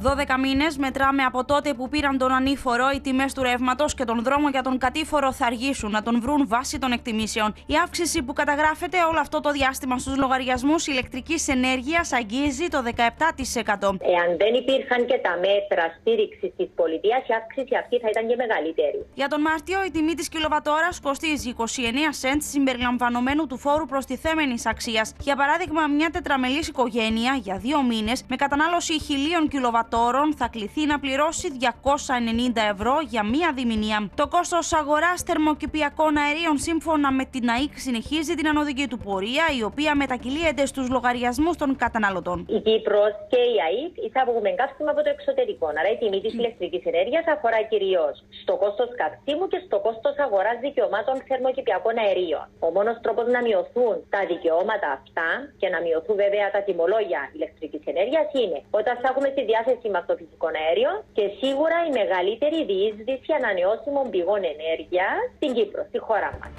12 μήνες μετράμε από τότε που πήραν τον ανήφορο. Οι τιμές του ρεύματος και τον δρόμο για τον κατήφορο θα αργήσουν να τον βρουν βάσει των εκτιμήσεων. Η αύξηση που καταγράφεται όλο αυτό το διάστημα στους λογαριασμούς ηλεκτρικής ενέργειας αγγίζει το 17%. Εάν δεν υπήρχαν και τα μέτρα στήριξης της πολιτείας, η αύξηση αυτή θα ήταν και μεγαλύτερη. Για τον Μάρτιο, η τιμή της κιλοβατόρας κοστίζει 29 cents συμπεριλαμβανομένου του φόρου προστιθέμενης αξίας. Για παράδειγμα, μια τετραμελής οικογένεια για 2 μήνες με κατανάλωση 1000 κιλοβατόρων θα κληθεί να πληρώσει 290 ευρώ για μία διμηνία. Το κόστος αγοράς θερμοκηπιακών αερίων σύμφωνα με την ΑΕΚ συνεχίζει την ανωδική του πορεία, η οποία μετακυλίεται στους λογαριασμούς των καταναλωτών. Η Κύπρος και η ΑΕΚ εισάγουμε καύσιμα από το εξωτερικό. Άρα η τιμή της ηλεκτρικής ενέργειας αφορά κυρίως στο κόστος καυσίμου και στο κόστος αγοράς δικαιωμάτων θερμοκηπιακών αερίων. Ο μόνος τρόπος να μειωθούν τα δικαιώματα αυτά και να μειωθούν βέβαια τα τιμολόγια ηλεκτρικής ενέργειας είναι όταν θα έχουμε στη διάθεση μας το φυσικό αέριο και σίγουρα η μεγαλύτερη διείσδυση ανανεώσιμων πηγών ενέργειας στην Κύπρο, στη χώρα μας.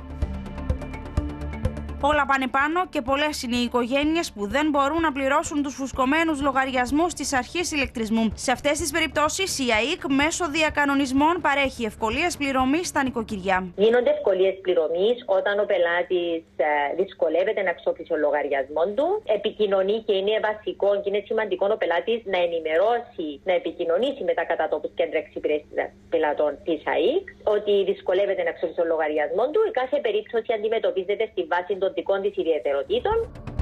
Όλα πάνε πάνω και πολλές είναι οι οικογένειες που δεν μπορούν να πληρώσουν τους φουσκωμένους λογαριασμούς της αρχής ηλεκτρισμού. Σε αυτές τις περιπτώσεις, η ΑΕΚ μέσω διακανονισμών παρέχει ευκολίες πληρωμής στα νοικοκυριά. Γίνονται ευκολίες πληρωμής όταν ο πελάτης δυσκολεύεται να εξοφλήσει τον λογαριασμό του. Επικοινωνεί και είναι βασικό και είναι σημαντικό ο πελάτης να ενημερώσει, να επικοινωνήσει με τα κατατόπους κέντρα εξυπηρέτησης πελατών της ΑΕΚ ότι δυσκολεύεται να εξοφλήσει τον λογαριασμό του. Η κάθε περίπτωση αντιμετωπίζεται στη βάση των δικών της ιδιαιτεροτήτων.